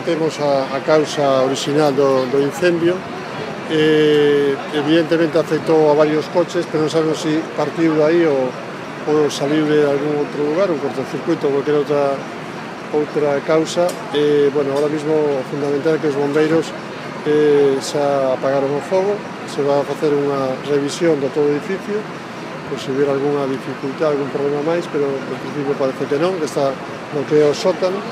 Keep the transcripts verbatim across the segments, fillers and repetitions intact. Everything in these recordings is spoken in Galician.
temos a, a causa original do, do incendio. Eh, evidentemente afectou a varios coches, pero non sabemos se si partiu de aí ou, ou saliu de algún outro lugar, un cortocircuito ou qualquer outra, outra causa. Eh, bueno, ahora mismo o fundamental é que os bombeiros eh, xa apagaron o fogo, se va a facer unha revisión do todo o edificio, pois se hubiera alguna dificultad, algún problema máis, pero en principio parece que non, que está no que é o sótano.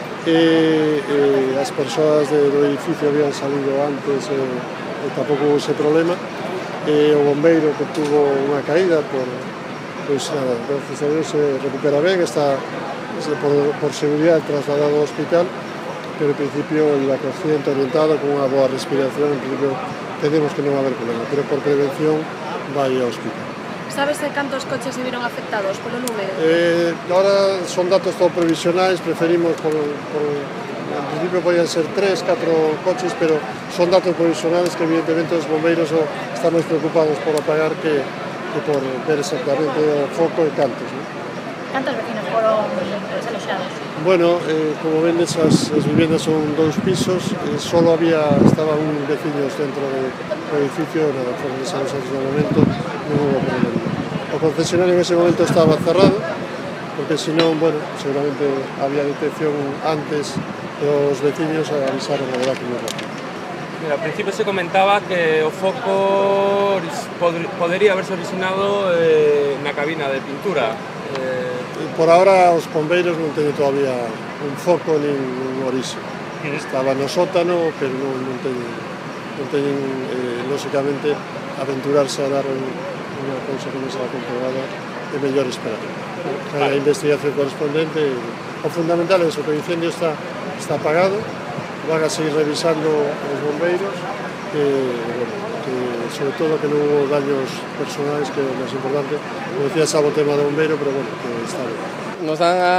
E, e as persoas de, do edificio habían salido antes e, e tampouco hubo ese problema. E o bombeiro que tuvo unha caída por, pois nada, gracias a Dios se recupera ben, está por, por seguridad trasladado ao hospital, pero en principio iba consciente, orientado, con unha boa respiración, en principio tenemos que non haber problema, pero por prevención vai ao hospital. Sabes de cantos coches se viron afectados polo número? Eh, ahora son datos todo provisionais, preferimos, por, por, en principio podían ser tres, catro coches, pero son datos provisionais que evidentemente os bombeiros están máis preocupados por apagar que, que por ver exactamente o foco e cantos, ¿no? Cantos vecinos foron desaloxados? Bueno, eh, como ven, esas as viviendas son dous pisos, eh, solo había, estaban un veciños dentro do de, edificio, nada, foron desaloxados no momento, non hubo problema. O concesionario en ese momento estaba cerrado, porque senón, bueno, seguramente había detección antes e os veciños avisaron a verdad que non rápido. Mira, al principio se comentaba que o foco pod podería haberse originado eh, na cabina de pintura. Eh... Por ahora os bombeiros non teñen todavía un foco nin un orixe. Estaba no sótano, pero non, non teñen, non teñen eh, lóxicamente, aventurarse a dar un, unha cousa que non será comprobada, é mellor esperar. Vale. A investigación correspondente, o fundamental é eso, que o incendio está, está apagado, van a seguir revisando os bombeiros, que, bueno, que sobre todo que non hubo daños personais, que é o máis importante. Como decía, sabe o tema do bombeiro, pero bueno, que está ben. Nos dan a,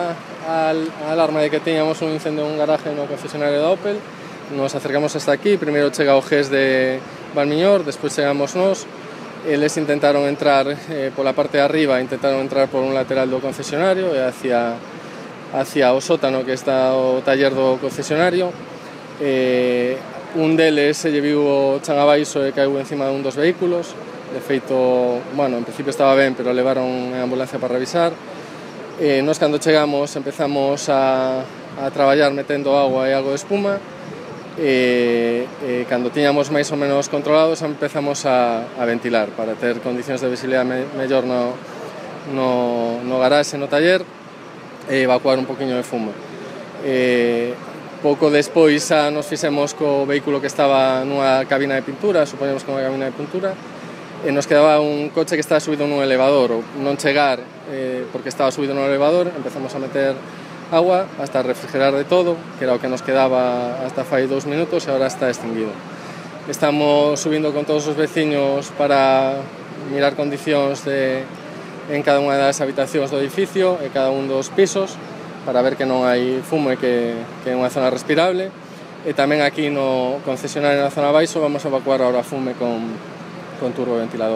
a, a alarma de que teñamos un incendio en un garaje no concesionario da Opel. Nos acercamos hasta aquí, primeiro chega o G E S de Valmiñor, despois chegamos nós. Eles intentaron entrar eh, pola parte de arriba, intentaron entrar por un lateral do concesionario e hacia, hacia o sótano que está o taller do concesionario. Eh, un deles se lle viu o chan abaixo e caeu encima de un dos vehículos. De feito, bueno, en principio estaba ben, pero levaron a ambulancia para revisar. Eh, nos cando chegamos empezamos a, a traballar metendo agua e algo de espuma. E, e cando tiñamos máis ou menos controlados empezamos a, a ventilar para ter condicións de visibilidade me, mellor no, no, no garaxe, no taller, e evacuar un poquinho de fumo. E, pouco despois xa nos fixemos co vehículo que estaba nunha cabina de pintura, supoñemos que unha cabina de pintura, e nos quedaba un coche que estaba subido nun elevador, ou non chegar eh, porque estaba subido nun elevador, empezamos a meter agua hasta refrigerar de todo, que era o que nos quedaba hasta fai dous minutos e agora está extinguido. Estamos subindo con todos os veciños para mirar condicións de, en cada unha das habitacións do edificio e cada un dos pisos para ver que non hai fumo e que, que é unha zona respirable. E tamén aquí no concesionario na zona baixo vamos a evacuar ahora fume con, con turboventilador.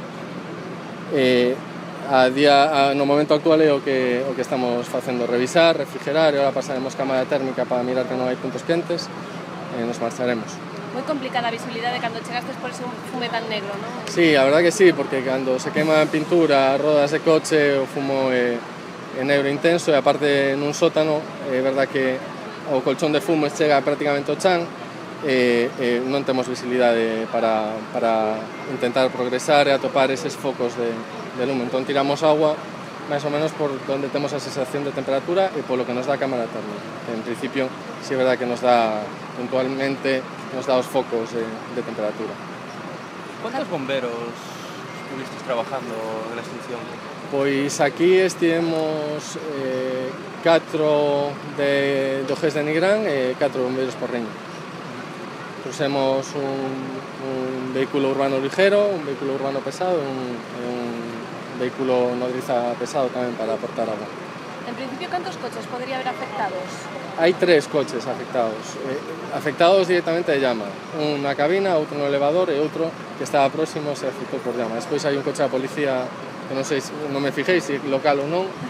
E, A día, a, no momento actual é o que, o que estamos facendo, revisar, refrigerar, e agora pasaremos cámara térmica para mirar que non hai puntos quentes e nos marcharemos. Moi complicada a visibilidade cando chegastes por ese fume tan negro, non? Sí, a verdad que sí, porque cando se queima a pintura, rodas de coche, o fumo é, é negro intenso, e aparte nun sótano, é verdad que o colchón de fumo chega prácticamente ao chan, e, e non temos visibilidade para, para intentar progresar e atopar eses focos de de lume. Entón tiramos agua máis ou menos por donde temos a sensación de temperatura e polo que nos dá a cámara térmica. En principio, si é verdad que nos dá puntualmente, nos dá os focos de, de temperatura. ¿Cuántos bomberos estuvisteis trabajando en la extinción? Pois aquí estivemos eh, catro de, do G E S de Nigrán e catro bombeiros por Riño. Pusemos un, un vehículo urbano ligero, un vehículo urbano pesado e un, un vehículo nodriza pesado tamén para aportar agua. En principio, cantos coches podría haber afectados? Hai tres coches afectados, eh, afectados directamente de llama. Un na cabina, outro no elevador e outro que estaba próximo se afectou por llama. Despois hai un coche da policía, que non sei, non me fijei se local ou non,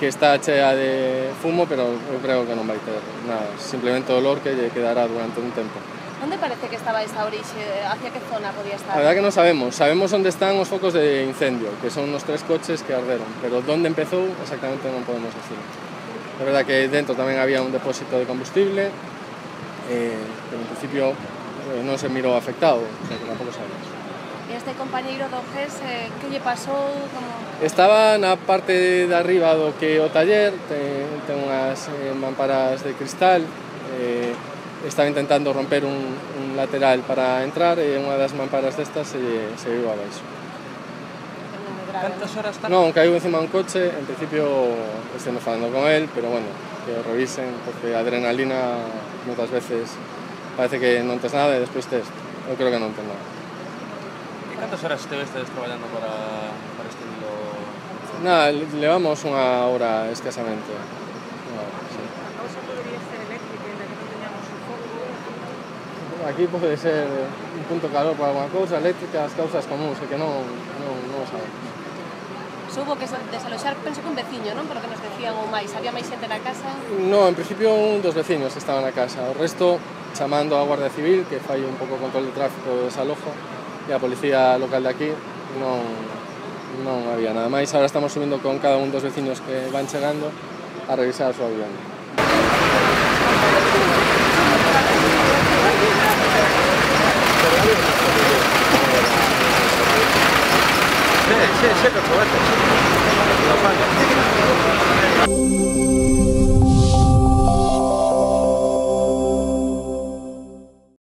que está chea de fumo, pero eu creo que non vai ter nada, simplemente o olor que lle quedará durante un tempo. Onde parece que estaba esa orixe? Hacia que zona podía estar? A verdad que non sabemos, sabemos onde están os focos de incendio, que son os tres coches que arderon, pero onde empezou exactamente non podemos decir. É verdad que dentro tamén había un depósito de combustible, eh, pero en principio eh, non se mirou afectado, o sea que tampouco sabemos. E este compañeiro do G E S, eh, que lle pasou? Como... Estaba na parte de arriba do que o taller, ten, ten unhas eh, mamparas de cristal, eh, estaba intentando romper un, un lateral para entrar e unha das mamparas destas se, se viu abaixo. Cantas horas está? Non, caiu encima un coche, en principio estendo falando con él, pero bueno, que o revisen, porque a adrenalina moitas veces parece que non tes nada e despois tes, eu creo que non tes nada. Cantas horas estuvestes traballando para, para este hilo? Nada, levamos unha hora escasamente. Unha hora, sí. A causa podría ser eléctrica, en la que non teñamos un foco. Aquí pode ser un punto calor para alguna cousa, eléctrica, as causas comuns, que non, non, non sabemos. Soubo que desaloxar, penso que un veciño, non? Pero que nos decían ou máis, había máis xente na casa? No, en principio un dos veciños estaba na casa, o resto chamando a Guardia Civil, que fai un pouco control de tráfico de desalojo, e a policía local de aquí, non, non había nada máis. Ahora estamos subindo con cada un dos veciños que van chegando a revisar a súa vivenda. Sí, sí, sí, por favor.